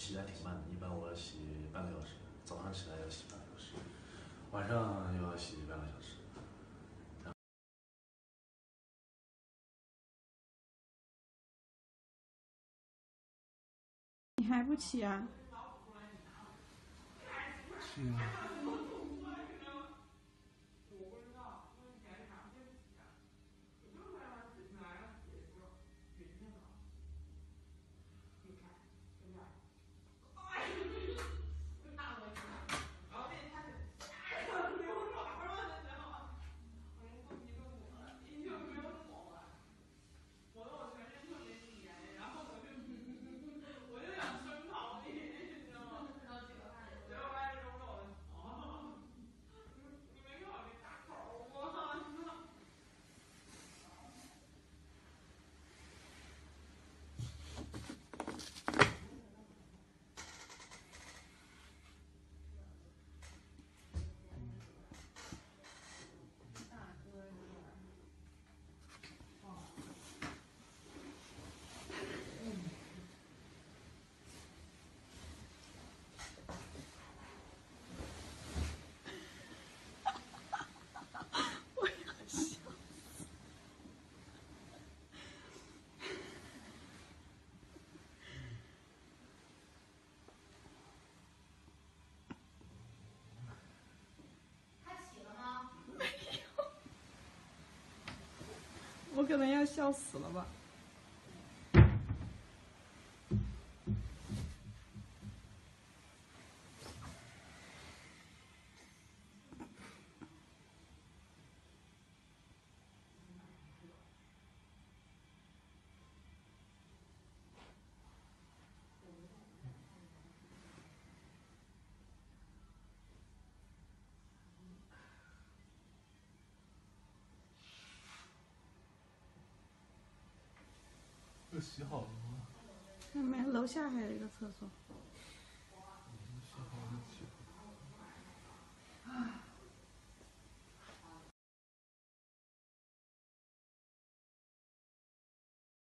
洗的还挺慢的，一般我洗半个小时，早上起来要洗半个小时，晚上又要洗半个小时。 你还不起啊？ 是啊。 我可能要笑死了吧。 都洗好了吗？ 没，楼下还有一个厕所。